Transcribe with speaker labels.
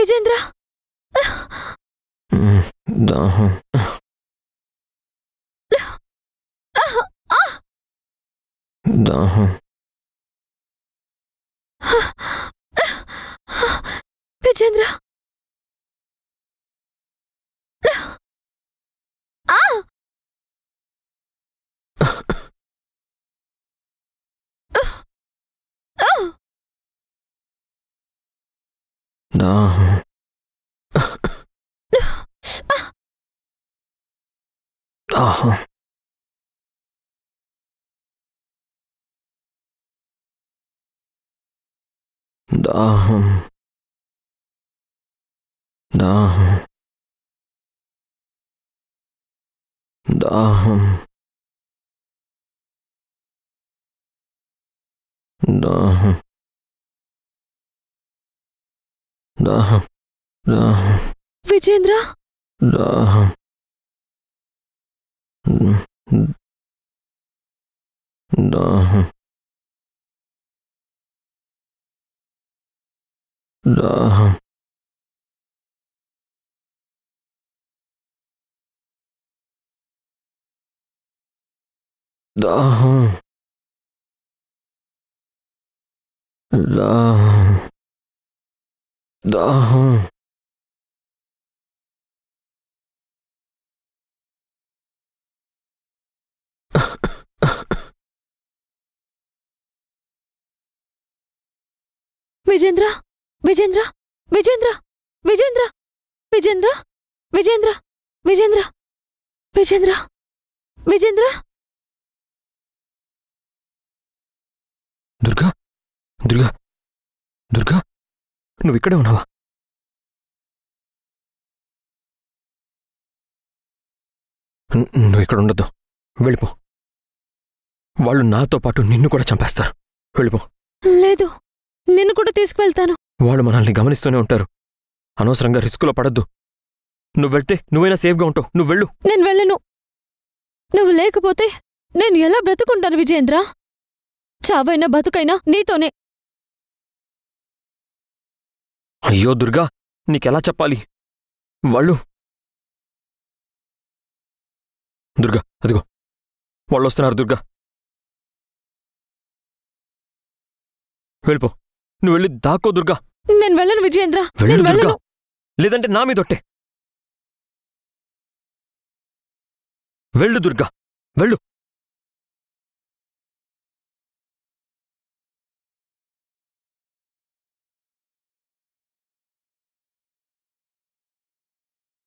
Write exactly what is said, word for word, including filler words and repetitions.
Speaker 1: విజేంద్ర
Speaker 2: దాహం దాహం
Speaker 1: విజేంద్ర
Speaker 2: దాహం దాహం దాహం దాహం దాహం దాహం దాహం దాహం
Speaker 1: విజేంద్ర
Speaker 2: దాహం దాహం దాహం దాహం దాహం దాహం
Speaker 1: విజేంద్ర విజేంద్ర విజేంద్ర విజేంద్ర విజేంద్ర విజేంద్ర విజేంద్ర విజేంద్ర విజేంద్ర
Speaker 2: దుర్గా దుర్గా దుర్గా నువ్వు ఇక్కడే ఉన్నావా? నువ్వు ఇక్కడ ఉండొద్దు, వెళ్ళిపో. వాళ్ళు నాతో పాటు నిన్ను కూడా చంపేస్తారు. వెళ్ళిపో.
Speaker 1: లేదు, నిన్ను కూడా తీసుకువెళ్తాను.
Speaker 2: వాళ్ళు మనల్ని గమనిస్తూనే ఉంటారు. అనవసరంగా రిస్కులో పడద్దు. నువ్వు వెళ్తే నువ్వైనా సేఫ్గా ఉంటావు. నువ్వు వెళ్ళు.
Speaker 1: నేను వెళ్ళను. నువ్వు లేకపోతే నేను ఎలా బ్రతుకుంటాను విజేంద్ర? చావైనా బతుకైనా నీతోనే.
Speaker 2: అయ్యో దుర్గా, నీకెలా చెప్పాలి? వాళ్ళు దుర్గా, అదిగో వాళ్ళు వస్తున్నారు. దుర్గా, వెళ్ళిపో. నువ్వు వెళ్ళి దాక్కో. దుర్గా,
Speaker 1: నేను వెళ్ళను విజయేంద్ర.
Speaker 2: వెళ్ళు దుర్గా, లేదంటే నా మీదొట్టే. వెళ్ళు దుర్గా, వెళ్ళు.